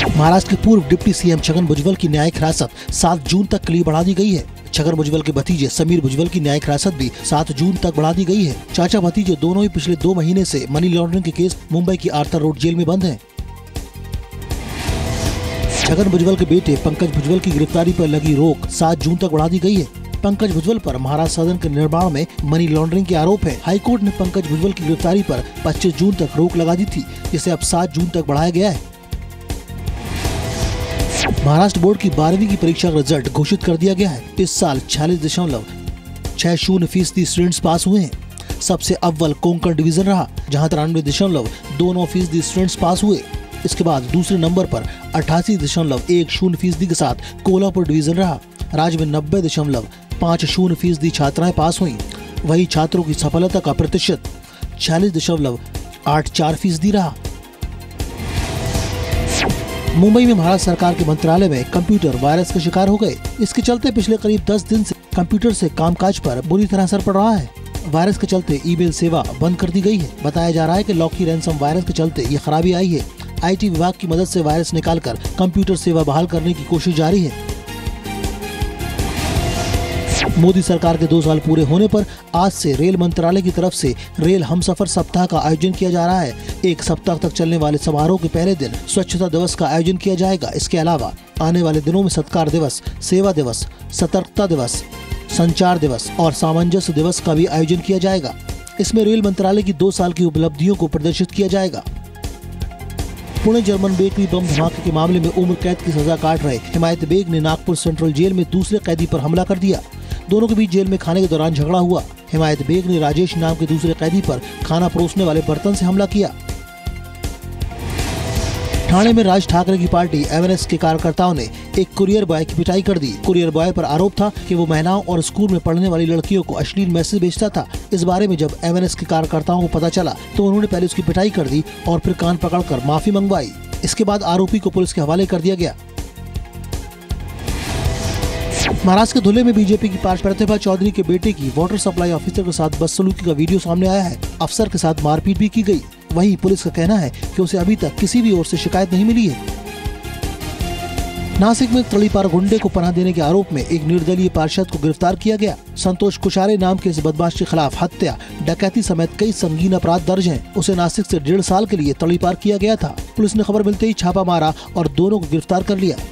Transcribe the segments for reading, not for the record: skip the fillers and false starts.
महाराष्ट्र के पूर्व deputy CM Chhagan Bhujbal की न्यायिक हिरासत 7 जून तक के लिए बढ़ा दी गई है। छगन भुजबल के भतीजे समीर भुजबल की न्यायिक हिरासत भी 7 जून तक बढ़ा दी गई है। चाचा भतीजे दोनों ही पिछले 2 महीने से मनी लॉन्ड्रिंग के केस मुंबई की आर्थर रोड जेल में बंद हैं। छगन भुजबल के बेटे पंकज भुजबल की गिरफ्तारी पर लगी रोक 7 जून तक बढ़ा दी गई है। पंकज भुजबल पर महाराष्ट्र सदन के निर्माण में मनी लॉन्ड्रिंग के आरोप है। हाईकोर्ट ने पंकज भुजबल की गिरफ्तारी पर 25 जून तक रोक लगा दी थी, जिसे अब 7 जून तक बढ़ाया गया है। महाराष्ट्र बोर्ड की 12वीं की परीक्षा का रिजल्ट घोषित कर दिया गया है। इस साल 46.60% स्टूडेंट्स पास हुए हैं। सबसे अव्वल कोंकण डिवीजन रहा, जहां 93.29% स्टूडेंट्स पास हुए। इसके बाद दूसरे नंबर पर 88.10% के साथ कोल्हापुर डिवीजन रहा। राज्य में 90.50% छात्राएं पास हुई। वही छात्रों की सफलता का प्रतिशत 46.84% रहा। मुंबई में महाराष्ट्र सरकार के मंत्रालय में कंप्यूटर वायरस का शिकार हो गए। इसके चलते पिछले करीब 10 दिन से कंप्यूटर से कामकाज पर बुरी तरह असर पड़ रहा है। वायरस के चलते ईमेल सेवा बंद कर दी गई है। बताया जा रहा है कि लॉकी रैनसम वायरस के चलते ये खराबी आई है। IT विभाग की मदद से वायरस निकालकर कंप्यूटर सेवा बहाल करने की कोशिश जारी है। मोदी सरकार के 2 साल पूरे होने पर आज से रेल मंत्रालय की तरफ से रेल हमसफर सप्ताह का आयोजन किया जा रहा है। 1 सप्ताह तक चलने वाले समारोह के पहले दिन स्वच्छता दिवस का आयोजन किया जाएगा। इसके अलावा आने वाले दिनों में सत्कार दिवस, सेवा दिवस, सतर्कता दिवस, संचार दिवस और सामंजस्य दिवस का भी आयोजन किया जाएगा। इसमें रेल मंत्रालय की 2 साल की उपलब्धियों को प्रदर्शित किया जाएगा। पुणे जर्मन बेकरी बम धमाके के मामले में उम्र कैद की सजा काट रहे हिमायत बेग ने नागपुर सेंट्रल जेल में दूसरे कैदी पर हमला कर दिया। दोनों के बीच जेल में खाने के दौरान झगड़ा हुआ। हिमायत बेग ने राजेश नाम के दूसरे कैदी पर खाना परोसने वाले बर्तन से हमला किया। ठाणे में राज ठाकरे की पार्टी MNS के कार्यकर्ताओं ने एक कुरियर बॉय की पिटाई कर दी। कुरियर बॉय पर आरोप था कि वो महिलाओं और स्कूल में पढ़ने वाली लड़कियों को अश्लील मैसेज भेजता था। इस बारे में जब MNS के कार्यकर्ताओं को पता चला तो उन्होंने पहले उसकी पिटाई कर दी और फिर कान पकड़कर माफी मंगवाई। इसके बाद आरोपी को पुलिस के हवाले कर दिया गया। महाराष्ट्र के धुले में बीजेपी की प्रतिभा चौधरी के बेटे की वाटर सप्लाई ऑफिसर के साथ बदसलूकी का वीडियो सामने आया है। अफसर के साथ मारपीट भी की गई। वहीं पुलिस का कहना है कि उसे अभी तक किसी भी ओर से शिकायत नहीं मिली है। नासिक में तड़ीपार गुंडे को पनाह देने के आरोप में एक निर्दलीय पार्षद को गिरफ्तार किया गया। संतोष कुशारे नाम के इस बदमाश के खिलाफ हत्या, डकैती समेत कई संगीन अपराध दर्ज हैं। उसे नासिक से 1.5 साल के लिए तड़ीपार किया गया था। पुलिस ने खबर मिलते ही छापा मारा और दोनों को गिरफ्तार कर लिया।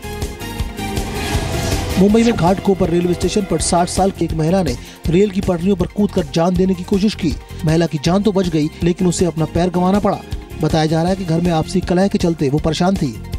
मुंबई में घाटकोपर रेलवे स्टेशन पर 60 साल की एक महिला ने रेल की पटरियों पर कूदकर जान देने की कोशिश की। महिला की जान तो बच गई, लेकिन उसे अपना पैर गंवाना पड़ा। बताया जा रहा है कि घर में आपसी कलह के चलते वो परेशान थी।